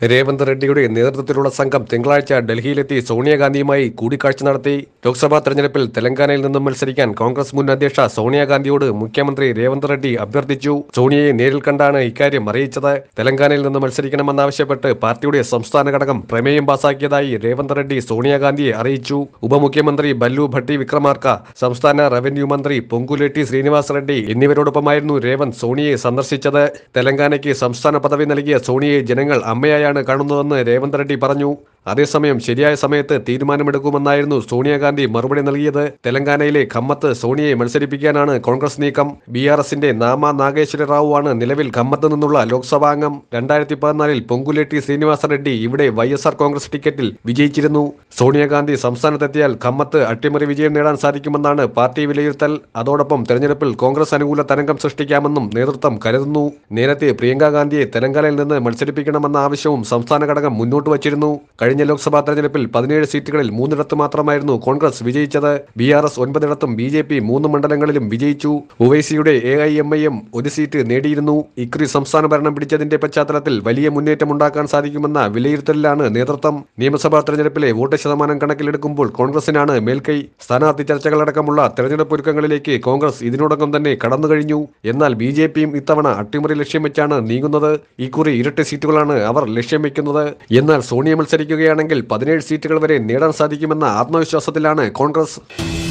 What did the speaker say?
രേവന്ത് റെഡ്ഡിയുടെ നേതൃത്വത്തിലുള്ള സംഘം തിങ്കളാഴ്ച ഡൽഹിയിലെത്തി സോണിയാഗാന്ധിയുമായി കൂടിക്കാഴ്ച നടത്തി. ലോക്സഭാ തെരഞ്ഞെടുപ്പിൽ തെലങ്കാനയിൽ നിന്നും മത്സരിക്കാൻ കോൺഗ്രസ് മുൻ അധ്യക്ഷ സോണിയാഗാന്ധിയോട് മുഖ്യമന്ത്രി രേവന്ത് റെഡ്ഡി അഭ്യർത്ഥിച്ചു. സോണിയയെ നേരിൽ കണ്ടാണ് ഇക്കാര്യം അറിയിച്ചത്. തെലങ്കാനയിൽ നിന്ന് മത്സരിക്കണമെന്നാവശ്യപ്പെട്ട് പാർട്ടിയുടെ സംസ്ഥാന ഘടകം പ്രമേയം പാസാക്കിയതായി രേവന്ത് റെഡ്ഡി സോണിയാഗാന്ധിയെ അറിയിച്ചു. ഉപമുഖ്യമന്ത്രി ബല്ലു ഭട്ടി വിക്രമാർക്ക, സംസ്ഥാന റവന്യൂ മന്ത്രി പൊങ്കുലെട്ടി ശ്രീനിവാസ് റെഡ്ഡി എന്നിവരോടൊപ്പമായിരുന്നു രേവന്ത് സോണിയയെ സന്ദർശിച്ചത്. തെലങ്കാനയ്ക്ക് സംസ്ഥാന പദവി നൽകിയ സോണിയയെ ജനങ്ങൾ അമ്മയായാണ് കാണുന്നതെന്ന് രേവന്ത് റെഡ്ഡി പറഞ്ഞു. അതേസമയം ശരിയായ സമയത്ത് തീരുമാനമെടുക്കുമെന്നായിരുന്നു സോണിയാഗാന്ധി മറുപടി നൽകിയത്. തെലങ്കാനയിലെ ഖമ്മത്ത് സോണിയയെ മത്സരിപ്പിക്കാനാണ് കോൺഗ്രസ് നീക്കം. BRSന്റെ നാമ നാഗേശ്വര റാവുവാണ് നിലവിൽ ഖമ്മത്ത് നിന്നുള്ള ലോക്സഭാ അംഗം. 2014 പൊങ്കുലെട്ടി ശ്രീനിവാസ റെഡ്ഡി ഇവിടെ YSR കോൺഗ്രസ് ടിക്കറ്റിൽ വിജയിച്ചിരുന്നു. സോണിയാഗാന്ധി സംസ്ഥാനത്തെത്തിയാൽ ഖമ്മത്ത് അട്ടിമറി വിജയം നേടാൻ സാധിക്കുമെന്നാണ് പാർട്ടി വിലയിരുത്തൽ. അതോടൊപ്പം തെരഞ്ഞെടുപ്പിൽ കോൺഗ്രസ് അനുകൂല തരംഗം സൃഷ്ടിക്കാമെന്നും നേതൃത്വം കരുതുന്നു. നേരത്തെ പ്രിയങ്ക ഗാന്ധിയെ തെലങ്കാനയിൽ നിന്ന് മത്സരിപ്പിക്കണമെന്ന ആവശ്യവും സംസ്ഥാന ഘടകം മുന്നോട്ട് വച്ചിരുന്നു. കഴിഞ്ഞ ലോക്സഭാ തെരഞ്ഞെടുപ്പിൽ 17 സീറ്റുകളിൽ 3 മാത്രമായിരുന്നു കോൺഗ്രസ് വിജയിച്ചത്. BRS 9 BJP 3 മണ്ഡലങ്ങളിലും വിജയിച്ചു. ഉവൈസിയുടെ AIMIM 1 സീറ്റ് നേടിയിരുന്നു. ഇക്കുറി സംസ്ഥാന ഭരണം പിടിച്ചതിന്റെ പശ്ചാത്തലത്തിൽ വലിയ മുന്നേറ്റമുണ്ടാക്കാൻ സാധിക്കുമെന്ന വിലയിരുത്തലിലാണ് നേതൃത്വം. നിയമസഭാ തെരഞ്ഞെടുപ്പിലെ വോട്ട് ശതമാനം കണക്കിലെടുക്കുമ്പോൾ കോൺഗ്രസിനാണ് മേൽക്കൈ. സ്ഥാനാർത്ഥി ചർച്ചകളടക്കമുള്ള തെരഞ്ഞെടുപ്പ് ഒരുക്കങ്ങളിലേക്ക് കോൺഗ്രസ് ഇതിനോടകം തന്നെ കടന്നു കഴിഞ്ഞു. എന്നാൽ BJPയും ഇത്തവണ അട്ടിമറി ലക്ഷ്യം വെച്ചാണ് നീങ്ങുന്നത്. ഇക്കുറി ഇരട്ടി സീറ്റുകളാണ് അവർ ലക്ഷ്യം വെക്കുന്നത്. എന്നാൽ സോണിയ മത്സരിക്കുകയാണെങ്കിൽ 17 സീറ്റുകൾ വരെ നേടാൻ സാധിക്കുമെന്ന ആത്മവിശ്വാസത്തിലാണ് കോൺഗ്രസ്.